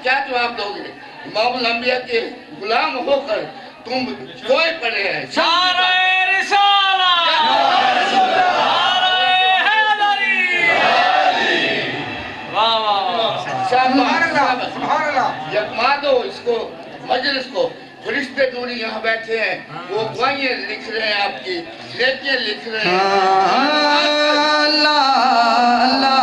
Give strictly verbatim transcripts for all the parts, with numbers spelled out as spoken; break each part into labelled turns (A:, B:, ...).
A: کیا جواب دو گے؟ امام الانبیاء کے غلام ہو کر تم کوئی پڑے ہیں
B: شارع رسالہ شارع حیدری واہ واہ
A: سبحان اللہ سبحان اللہ یکما دو اس کو مجلس کو فرشتے دوری یہاں بیٹھے ہیں وہ دعائیں لکھ رہے ہیں آپ کی لیکیں لکھ رہے ہیں
C: اللہ اللہ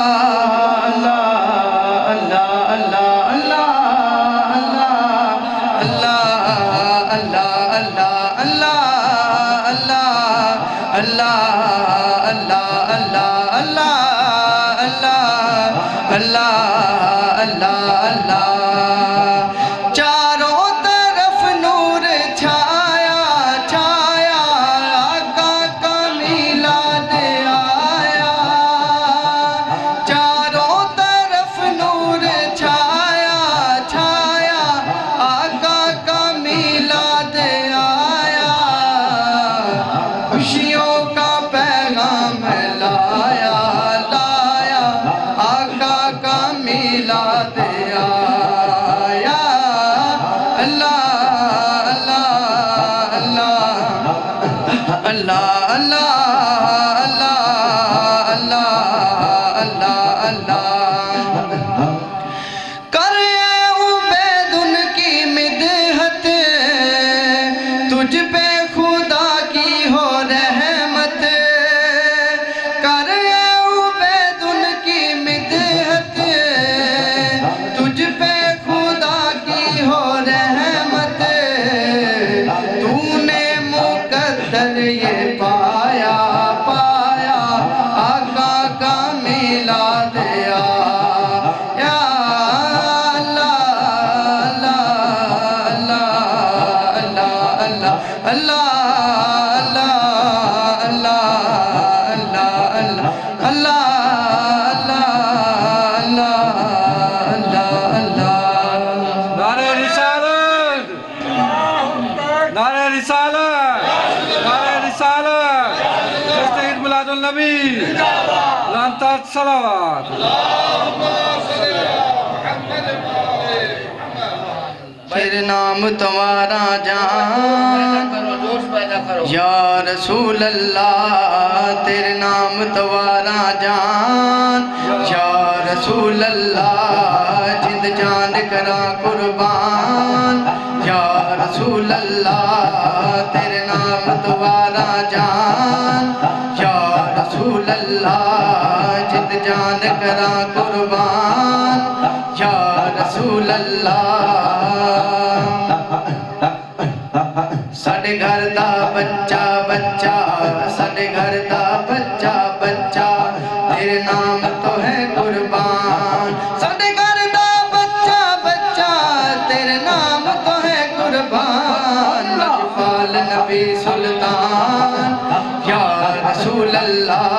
B: صلوات
C: تیرے نام تمہارا جان یا رسول اللہ تیرے نام تمہارا جان یا رسول اللہ جند جان کرا قربان یا رسول اللہ تیرے نام تمہارا جان یا رسول اللہ جند جان کرا قربان یا رسول اللہ ساڑھے گھر دا بچہ بچہ ساڑھے گھر دا بچہ بچہ تیرے نام تو ہے قربان ساڑھے گھر دا بچہ بچہ تیرے نام تو ہے قربان لجپال نبی سلطان یا رسول اللہ